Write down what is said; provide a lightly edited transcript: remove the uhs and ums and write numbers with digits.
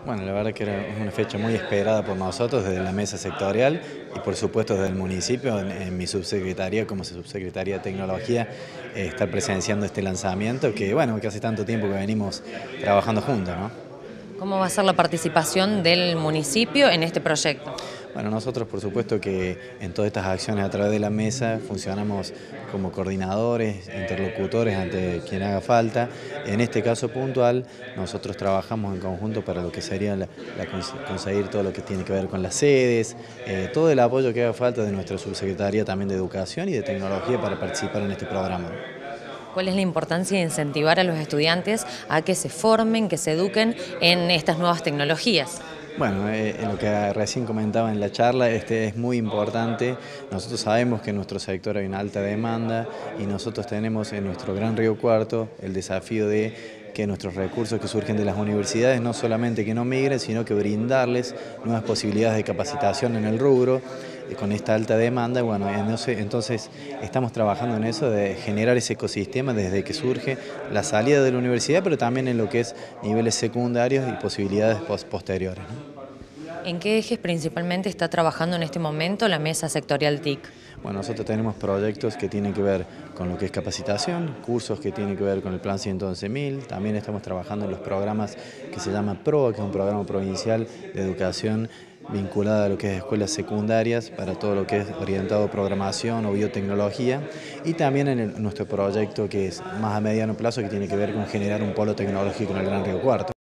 Bueno, la verdad que era una fecha muy esperada por nosotros desde la mesa sectorial y por supuesto desde el municipio, en mi subsecretaría como subsecretaría de Tecnología, estar presenciando este lanzamiento que bueno, que hace tanto tiempo que venimos trabajando juntos, ¿no? ¿Cómo va a ser la participación del municipio en este proyecto? Bueno, nosotros por supuesto que en todas estas acciones a través de la mesa funcionamos como coordinadores, interlocutores ante quien haga falta. En este caso puntual, nosotros trabajamos en conjunto para lo que sería conseguir todo lo que tiene que ver con las sedes, todo el apoyo que haga falta de nuestra subsecretaría también de Educación y de Tecnología para participar en este programa. ¿Cuál es la importancia de incentivar a los estudiantes a que se formen, que se eduquen en estas nuevas tecnologías? Bueno, en lo que recién comentaba en la charla, es muy importante. Nosotros sabemos que en nuestro sector hay una alta demanda y nosotros tenemos en nuestro Gran Río Cuarto el desafío de que nuestros recursos que surgen de las universidades no solamente que no migren, sino que brindarles nuevas posibilidades de capacitación en el rubro con esta alta demanda. Bueno, entonces estamos trabajando en eso de generar ese ecosistema desde que surge la salida de la universidad, pero también en lo que es niveles secundarios y posibilidades posteriores, ¿no? ¿En qué ejes principalmente está trabajando en este momento la mesa sectorial TIC? Bueno, nosotros tenemos proyectos que tienen que ver con lo que es capacitación, cursos que tienen que ver con el Plan 111.000, también estamos trabajando en los programas que se llama PROA, que es un programa provincial de educación vinculada a lo que es escuelas secundarias para todo lo que es orientado a programación o biotecnología, y también en nuestro proyecto que es más a mediano plazo que tiene que ver con generar un polo tecnológico en el Gran Río Cuarto.